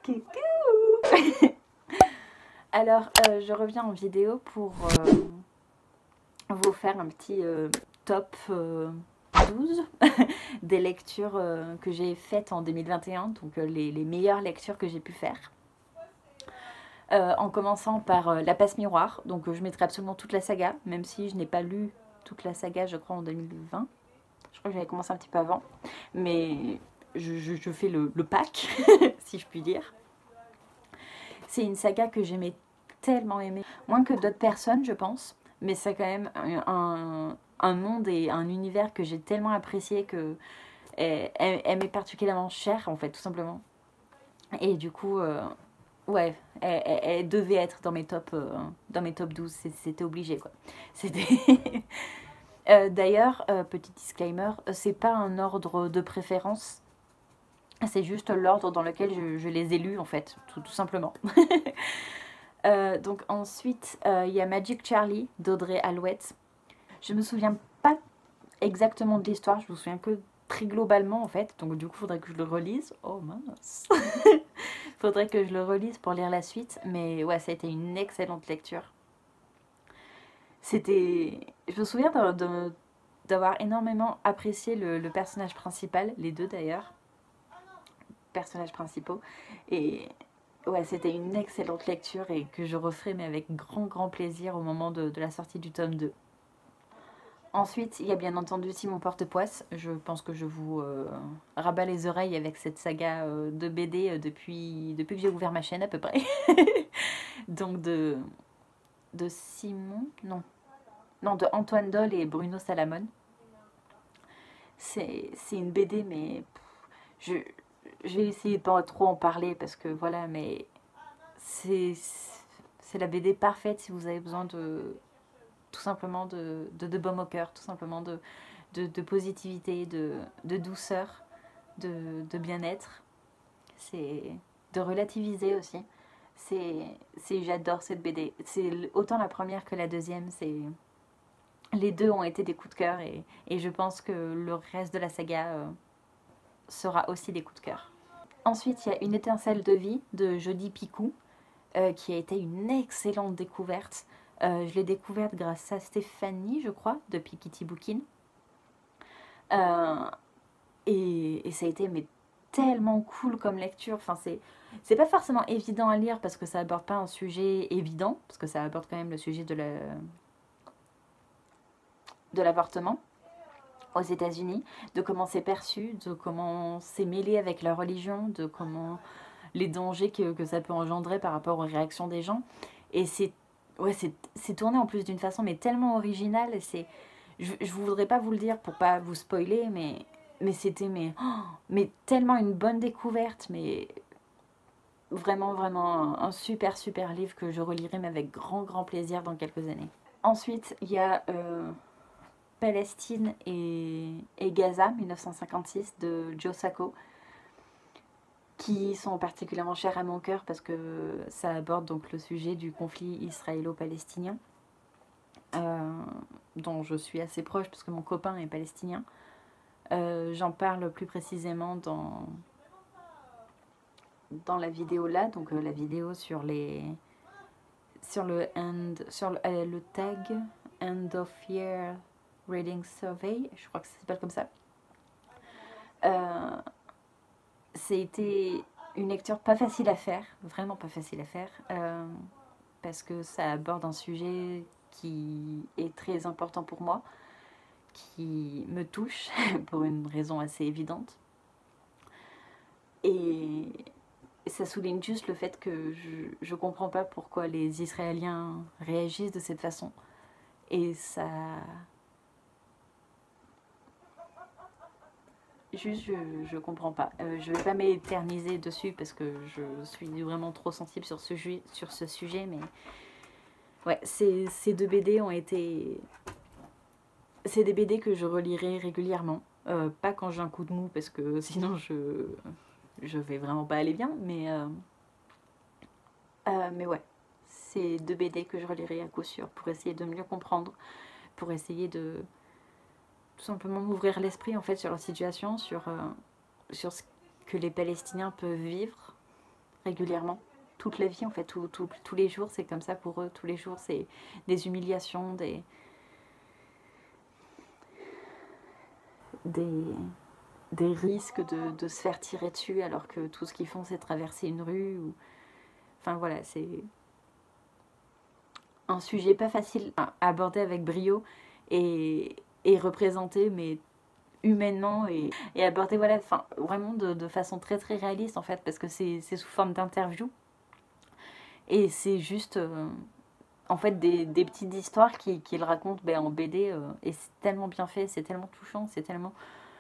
Coucou. Alors, je reviens en vidéo pour vous faire un petit top 12 des lectures que j'ai faites en 2021, donc les meilleures lectures que j'ai pu faire. En commençant par La Passe Miroir, donc je mettrai absolument toute la saga, même si je n'ai pas lu toute la saga, je crois, en 2020. Je crois que j'avais commencé un petit peu avant, mais je fais le pack, si je puis dire. C'est une saga que j'aimais tellement aimer, moins que d'autres personnes, je pense, mais c'est quand même un monde et un univers que j'ai tellement apprécié que elle m'est particulièrement chère, en fait, tout simplement. Et du coup, ouais, elle devait être dans mes top 12, c'était obligé, quoi. C'était... D'ailleurs, petit disclaimer, c'est pas un ordre de préférence, c'est juste l'ordre dans lequel je les ai lus, en fait, tout simplement. Donc ensuite, il y a Magic Charlie d'Audrey Alouette. Je me souviens pas exactement de l'histoire, je me souviens que très globalement, en fait. Donc du coup, il faudrait que je le relise. Oh mince. Faudrait que je le relise pour lire la suite. Mais ouais, ça a été une excellente lecture. C'était... Je me souviens d'avoir énormément apprécié le personnage principal, les deux d'ailleurs, personnages principaux. Et ouais, c'était une excellente lecture et que je referai, mais avec grand plaisir au moment de la sortie du tome 2. Ensuite, il y a bien entendu Simon Porte-Poisse. Je pense que je vous rabats les oreilles avec cette saga de BD depuis que j'ai ouvert ma chaîne à peu près. Donc de Simon, non, de Antoine Dolle et Bruno Salamone. C'est une BD, mais je vais essayer de pas trop en parler parce que voilà, mais c'est la BD parfaite si vous avez besoin de tout simplement de baume au cœur, tout simplement de positivité, de douceur, de bien-être. C'est de relativiser aussi. J'adore cette BD. C'est autant la première que la deuxième. Les deux ont été des coups de cœur et je pense que le reste de la saga sera aussi des coups de cœur. Ensuite, il y a Une étincelle de vie de Jodi Picou, qui a été une excellente découverte. Je l'ai découverte grâce à Stéphanie, je crois, de Pikiti Bookin. Et ça a été mais, tellement cool comme lecture. Enfin, c'est pas forcément évident à lire parce que ça aborde pas un sujet évident, parce que ça aborde quand même le sujet de l'avortement aux États-Unis, de comment c'est perçu, de comment c'est mêlé avec la religion, de comment les dangers que ça peut engendrer par rapport aux réactions des gens. Et c'est tourné en plus d'une façon mais tellement originale. Je voudrais pas vous le dire pour pas vous spoiler, mais c'était mais tellement une bonne découverte, mais vraiment un super livre que je relirai mais avec grand plaisir dans quelques années. Ensuite, il y a Palestine et Gaza, 1956, de Joe Sacco, qui sont particulièrement chers à mon cœur parce que ça aborde donc le sujet du conflit israélo-palestinien, dont je suis assez proche parce que mon copain est palestinien. J'en parle plus précisément dans la vidéo là, donc la vidéo sur le tag End of Year Reading Survey, je crois que ça s'appelle comme ça. C'était une lecture pas facile à faire, vraiment pas facile à faire, parce que ça aborde un sujet qui est très important pour moi, qui me touche pour une raison assez évidente. Et ça souligne juste le fait que je comprends pas pourquoi les Israéliens réagissent de cette façon. Et ça... Juste, je comprends pas. Je vais pas m'éterniser dessus parce que je suis vraiment trop sensible sur ce sujet, mais... Ouais, ces deux BD ont été... C'est des BD que je relirai régulièrement. Pas quand j'ai un coup de mou parce que sinon je vais vraiment pas aller bien, mais ouais, c'est deux BD que je relirai à coup sûr pour essayer de mieux comprendre, pour essayer de tout simplement m'ouvrir l'esprit en fait sur leur situation, sur ce que les Palestiniens peuvent vivre régulièrement. Toute la vie, en fait, tous les jours, c'est comme ça pour eux. Tous les jours, c'est des humiliations, des, des risques de se faire tirer dessus alors que tout ce qu'ils font, c'est traverser une rue. Enfin voilà, c'est un sujet pas facile à aborder avec brio et représenter, mais humainement et aborder voilà, enfin, vraiment de façon très très réaliste en fait, parce que c'est sous forme d'interview et c'est juste en fait des petites histoires qu'il raconte ben, en BD et c'est tellement bien fait, c'est tellement touchant, c'est tellement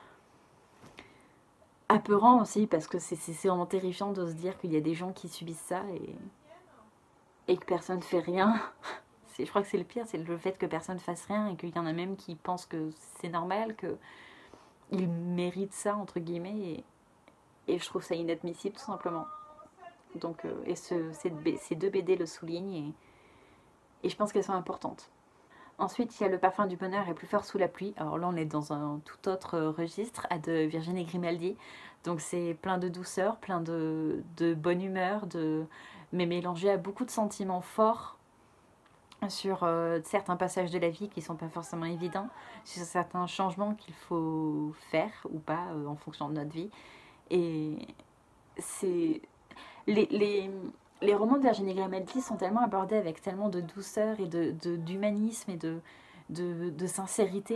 apeurant aussi parce que c'est vraiment terrifiant de se dire qu'il y a des gens qui subissent ça et que personne ne fait rien. Je crois que c'est le pire, c'est le fait que personne ne fasse rien et qu'il y en a même qui pensent que c'est normal, qu'ils méritent ça, entre guillemets, et je trouve ça inadmissible tout simplement. Donc, ces deux BD le soulignent et je pense qu'elles sont importantes. Ensuite, il y a Le parfum du bonheur est plus fort sous la pluie. Alors là, on est dans un tout autre registre, de Virginie Grimaldi. Donc c'est plein de douceur, plein de bonne humeur, mais mélangé à beaucoup de sentiments forts sur certains passages de la vie qui ne sont pas forcément évidents, sur certains changements qu'il faut faire ou pas en fonction de notre vie. Et c'est les romans de Virginie Grimaldi sont tellement abordés avec tellement de douceur et d'humanisme et de sincérité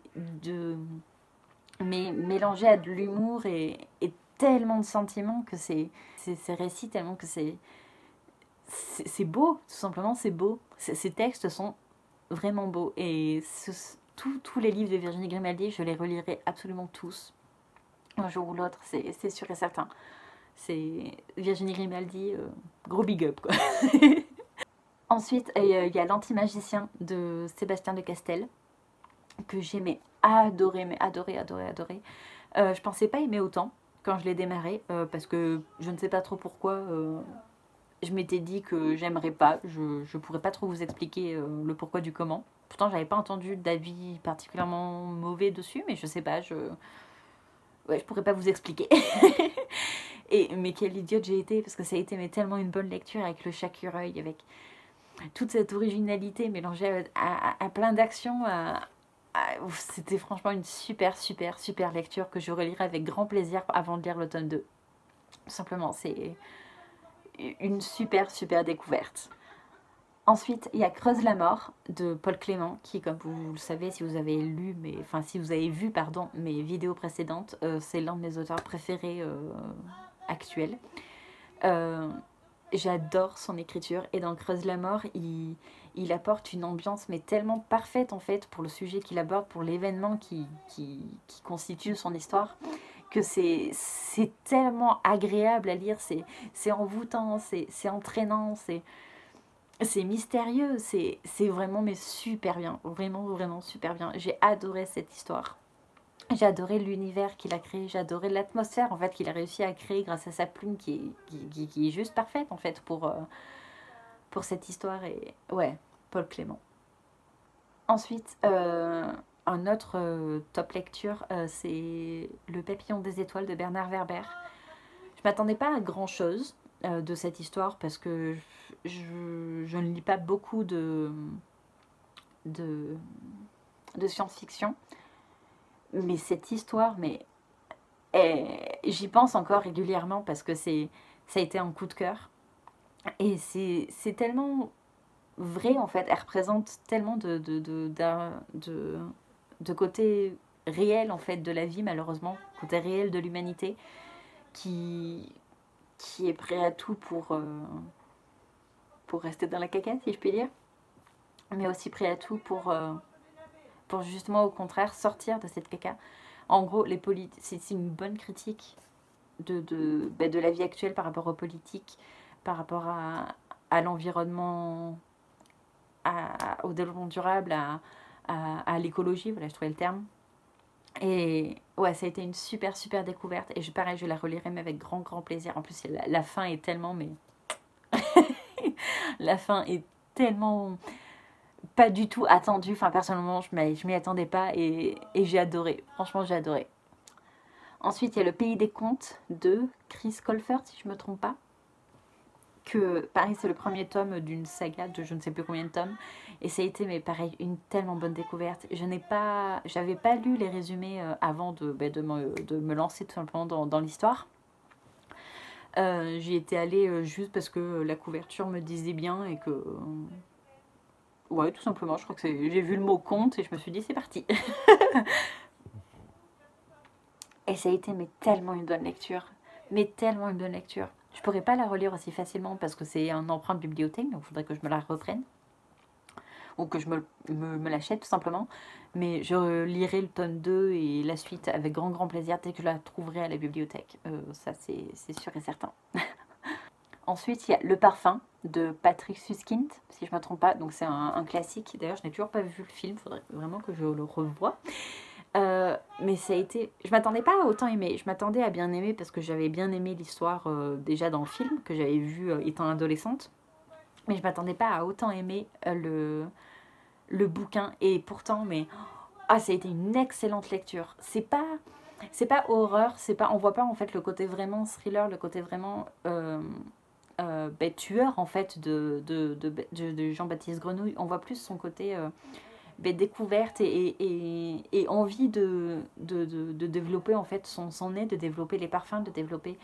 mais mélangé à de l'humour et tellement de sentiments que ces récits tellement que c'est beau, tout simplement c'est beau. Ces textes sont vraiment beaux et tous les livres de Virginie Grimaldi, je les relirai absolument tous un jour ou l'autre, c'est sûr et certain. C'est Virginie Grimaldi, gros big up quoi. Ensuite, il y a L'Anti-Magicien de Sébastien de Castel, que j'aimais adorer, mais adorer. Je pensais pas aimer autant quand je l'ai démarré, parce que je ne sais pas trop pourquoi. Je m'étais dit que j'aimerais pas, je pourrais pas trop vous expliquer le pourquoi du comment. Pourtant, j'avais pas entendu d'avis particulièrement mauvais dessus, mais je sais pas, ouais, je pourrais pas vous expliquer. Mais quelle idiote j'ai été, parce que ça a été mais tellement une bonne lecture avec le Chacureuil, avec toute cette originalité mélangée à plein d'actions. C'était franchement une super lecture que je relirai avec grand plaisir avant de lire le tome 2. Tout simplement, c'est une super découverte. Ensuite, il y a Creuse la mort de Paul Clément, qui, comme vous le savez, si vous avez lu, si vous avez vu, pardon, mes vidéos précédentes, c'est l'un de mes auteurs préférés actuels. J'adore son écriture et dans Creuse la mort, il apporte une ambiance mais tellement parfaite en fait pour le sujet qu'il aborde, pour l'événement qui constitue son histoire, que c'est tellement agréable à lire, c'est envoûtant, c'est entraînant, c'est mystérieux, c'est vraiment mais super bien, vraiment super bien. J'ai adoré cette histoire. J'ai adoré l'univers qu'il a créé, j'ai adoré l'atmosphère en fait qu'il a réussi à créer grâce à sa plume qui est juste parfaite en fait pour cette histoire. Et ouais, Paul Clément. Ensuite, un autre top lecture, c'est Le papillon des étoiles de Bernard Werber. Je m'attendais pas à grand chose de cette histoire parce que je ne lis pas beaucoup de science-fiction. Mais cette histoire, j'y pense encore régulièrement parce que ça a été un coup de cœur. Et c'est tellement vrai en fait, elle représente tellement de côté réel en fait de la vie malheureusement, côté réel de l'humanité qui est prêt à tout pour rester dans la caca si je puis dire, mais aussi prêt à tout pour justement au contraire sortir de cette caca. En gros, c'est une bonne critique de la vie actuelle par rapport aux politiques, par rapport à l'environnement, au développement durable, à l'écologie, voilà, je trouvais le terme. Et ouais, ça a été une super découverte. Et pareil, je la relirai mais avec grand plaisir. En plus, la fin est tellement, mais la fin est tellement pas du tout attendue. Enfin, personnellement, je m'y attendais pas et j'ai adoré. Franchement, j'ai adoré. Ensuite, il y a Le pays des contes de Chris Colfer, si je me trompe pas. que, pareil, c'est le premier tome d'une saga de je ne sais plus combien de tomes. Et ça a été, mais pareil, une tellement bonne découverte. J'avais pas lu les résumés avant de me lancer tout simplement dans l'histoire. J'y étais allée juste parce que la couverture me disait bien et que... ouais, tout simplement, je crois que j'ai vu le mot conte et je me suis dit c'est parti. Et ça a été mais tellement une bonne lecture. Mais tellement une bonne lecture. Je pourrais pas la relire aussi facilement parce que c'est un emprunt de bibliothèque, donc il faudrait que je me la reprenne. Ou que je me l'achète tout simplement. Mais je lirai le tome 2 et la suite avec grand grand plaisir dès que je la trouverai à la bibliothèque. Ça c'est sûr et certain. Ensuite, il y a Le Parfum de Patrick Suskind, si je ne me trompe pas. Donc c'est un classique. D'ailleurs, je n'ai toujours pas vu le film. Il faudrait vraiment que je le revoie. Mais ça a été... Je m'attendais pas à autant aimer. Je m'attendais à bien aimer parce que j'avais bien aimé l'histoire déjà dans le film que j'avais vu étant adolescente. Mais je m'attendais pas à autant aimer le bouquin. Et pourtant, ça a été une excellente lecture. C'est pas horreur, on voit pas en fait le côté vraiment thriller, le côté vraiment tueur en fait de Jean-Baptiste Grenouille. On voit plus son côté découverte et envie de développer en fait son nez, de développer les parfums, de développer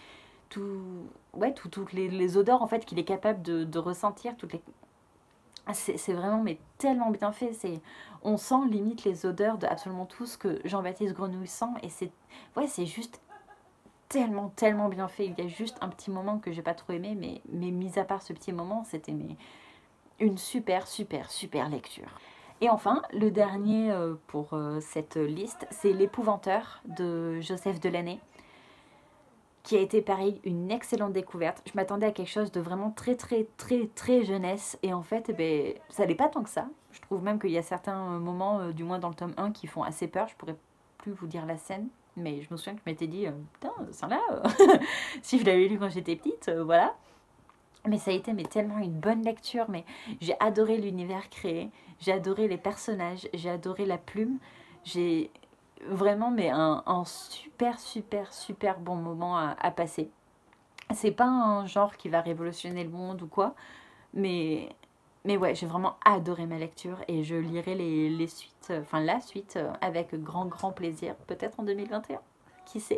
toutes les odeurs en fait qu'il est capable de ressentir, c'est vraiment mais tellement bien fait. On sent limite les odeurs de absolument tout ce que Jean-Baptiste Grenouille sent et c'est juste tellement tellement bien fait. Il y a juste un petit moment que j'ai pas trop aimé, mais mis à part ce petit moment, c'était une super super super lecture. Et enfin, le dernier pour cette liste, c'est L'Épouvanteur de Joseph Delaney, qui a été pareil, une excellente découverte. Je m'attendais à quelque chose de vraiment très très très très jeunesse, et en fait, ça n'est pas tant que ça. Je trouve même qu'il y a certains moments, du moins dans le tome 1, qui font assez peur. Je pourrais plus vous dire la scène, mais je me souviens que je m'étais dit, putain, ça là, si je l'avais lu quand j'étais petite, voilà. Mais ça a été tellement une bonne lecture, mais j'ai adoré l'univers créé, j'ai adoré les personnages, j'ai adoré la plume, j'ai vraiment un super super super bon moment à passer. C'est pas un genre qui va révolutionner le monde ou quoi, mais, mais ouais, j'ai vraiment adoré ma lecture et je lirai les suites, enfin la suite avec grand grand plaisir, peut-être en 2021, qui sait.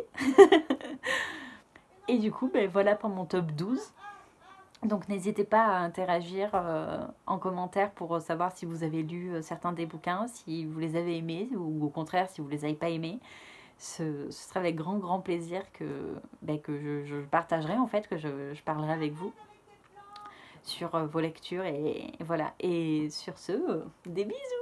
Et du coup, voilà pour mon top 12. Donc n'hésitez pas à interagir en commentaire pour savoir si vous avez lu certains des bouquins, si vous les avez aimés ou au contraire si vous les avez pas aimés. Ce sera avec grand grand plaisir que je partagerai en fait, que je parlerai avec vous sur vos lectures et voilà. Et sur ce, des bisous!